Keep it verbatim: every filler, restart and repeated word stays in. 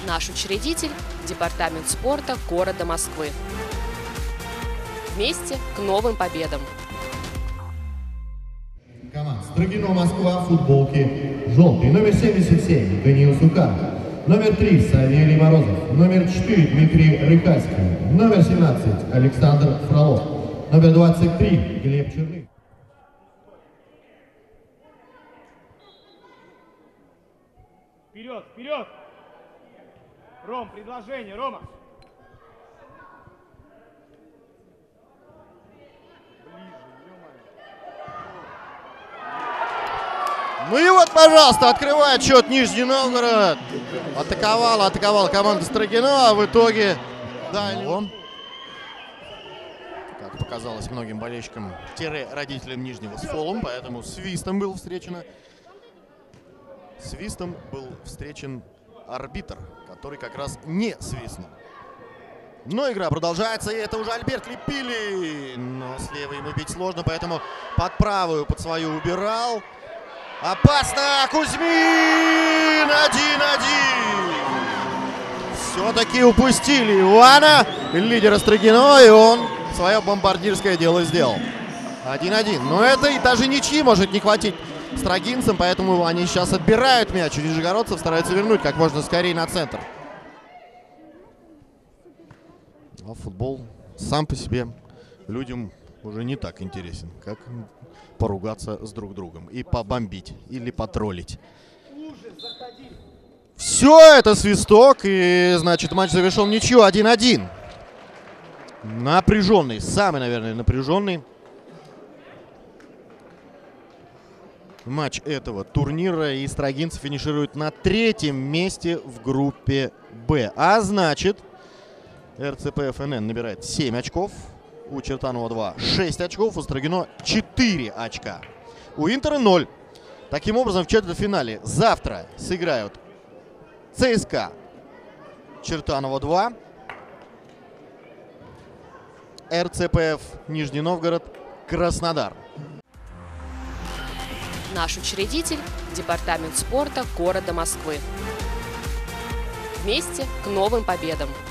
Наш учредитель – Департамент спорта города Москвы. Вместе к новым победам! Команда Строгино Москва, футболки желтый. Номер семьдесят семь Даниил Сукаров. Номер три Савелий Морозов. Номер четыре Дмитрий Рыхальский. Номер семнадцать Александр Фролов. Номер двадцать три Глеб Черных. Вперед, вперед! Ром, предложение, Рома! Ну и вот, пожалуйста, открывает счет Нижний Новгород. Атаковала, атаковала команда Строгино, а в итоге дальний. Как показалось многим болельщикам, родителям Нижнего с фолом, поэтому свистом был встречено. Свистом был встречен арбитр, который как раз не свистнул. Но игра продолжается, и это уже Альберт Лепили. Но слева ему бить сложно, поэтому под правую, под свою убирал. Опасно! Кузьмин! один-один! Все-таки упустили Ивана, лидера Строгино, и он свое бомбардирское дело сделал. один-один. Но это и даже ничьи может не хватить строгинцам, поэтому они сейчас отбирают мяч. У нижегородцев стараются вернуть как можно скорее на центр. А футбол сам по себе людям уже не так интересен, как поругаться с друг другом и побомбить или потроллить. Все, это свисток, и значит матч завершен ничью, один-один. Напряженный, самый, наверное, напряженный матч этого турнира, и строгинцы финишируют на третьем месте в группе Б. А значит, эр цэ пэ эф эн эн набирает семь очков, у Чертанова два, шесть очков, у Строгино четыре очка. У Интера ноль. Таким образом, в четвертьфинале завтра сыграют цэ эс ка Чертанова два, эр цэ пэ эф Нижний Новгород Краснодар. Наш учредитель – Департамент спорта города Москвы. Вместе к новым победам!